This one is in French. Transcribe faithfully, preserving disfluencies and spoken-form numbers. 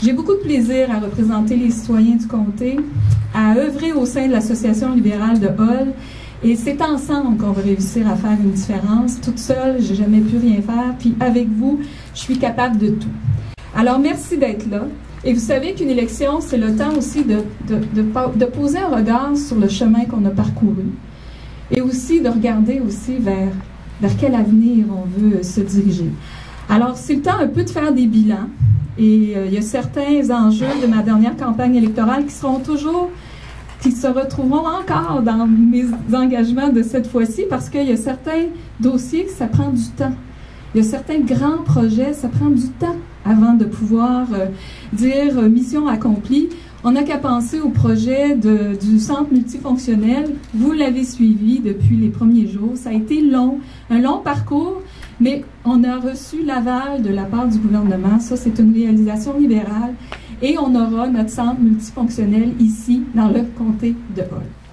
J'ai beaucoup de plaisir à représenter les citoyens du comté, à œuvrer au sein de l'Association libérale de Hull, et c'est ensemble qu'on va réussir à faire une différence. Toute seule, j'ai jamais pu rien faire, puis avec vous, je suis capable de tout. Alors, merci d'être là. Et vous savez qu'une élection, c'est le temps aussi de, de, de, de poser un regard sur le chemin qu'on a parcouru, et aussi de regarder aussi vers, vers quel avenir on veut se diriger. Alors, c'est le temps un peu de faire des bilans. Et euh, il y a certains enjeux de ma dernière campagne électorale qui seront toujours, qui se retrouveront encore dans mes engagements de cette fois-ci, parce qu'il y a certains dossiers, ça prend du temps. Il y a certains grands projets, ça prend du temps avant de pouvoir euh, dire euh, mission accomplie. On n'a qu'à penser au projet de, du centre multifonctionnel. Vous l'avez suivi depuis les premiers jours. Ça a été long, un long parcours, mais on a reçu l'aval de la part du gouvernement. Ça, c'est une réalisation libérale. Et on aura notre centre multifonctionnel ici, dans le comté de Hull.